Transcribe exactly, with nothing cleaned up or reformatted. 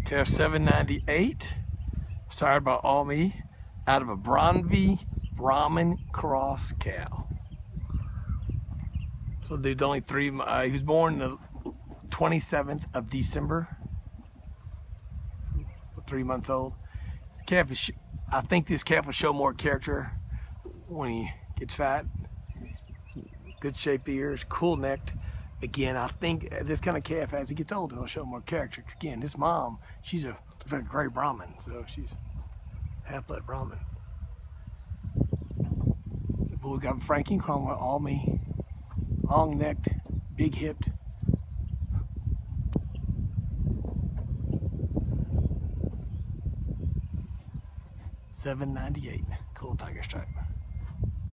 Calf seven ninety-eight, sired by Almi, out of a Braunvieh Brahman cross cow. So dude's only three, uh, he was born the twenty-seventh of December, three months old. This calf is, I think this calf will show more character when he gets fat. Good shaped ears, cool necked. Again, I think this kind of calf, as he gets older, he'll show more character. Again, this mom, she's a looks like a great Brahman, so she's half-blood Brahman. The bull we got Frankie Chrome with Almi, long-necked, big-hipped. seven ninety-eight, cool tiger stripe.